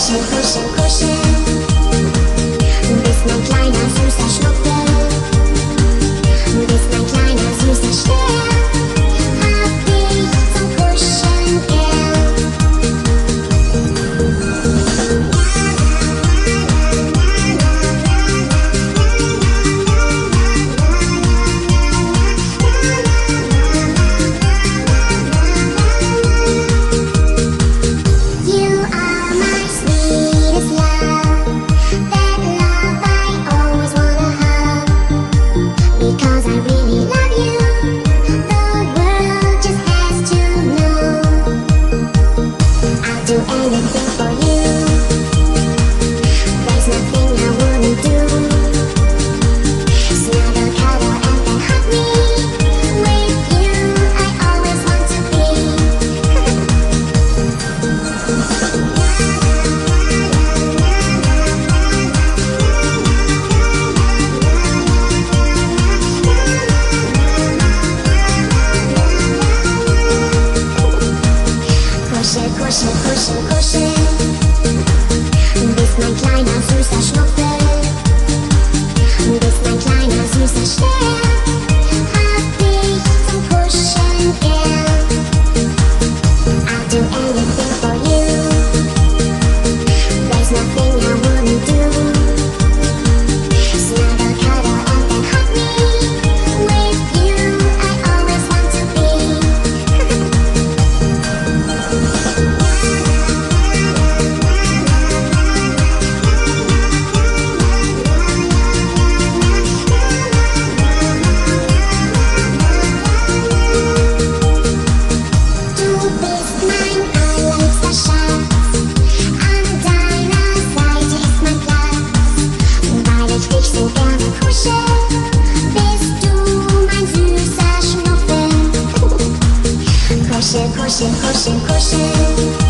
kuschel, kuschel, kuschel. Du bist mein kleiner süßer Schnuffel. Du bist mein kleiner süßer Stern. Hab dich zum Kuscheln gern. You are my sweetest love. That love I always wanna have. Because I really love you. The world just has to know. I'll do anything for you. There's nothing I wouldn't do. Snuggle, cuddle, and then hug me. With you, I always want to be. Kuschel, kuschel, kuschel, kuschel. Du bist mein kleiner süßer Schnuffel. Du bist mein kleiner süßer Stern. Hab dich zum Kuscheln gern. I'll do anything for you. There's nothing I wouldn't do. Snuggle, cuddle, and then hug me. With you, I always want to be. Du bist mein allerliebster Schatz. An deiner Seite ist mein Platz. Weil ich dich so gerne kuschel, bist du mein süßer Schnuffel. Kuschel, kuschel, kuschel, kuschel.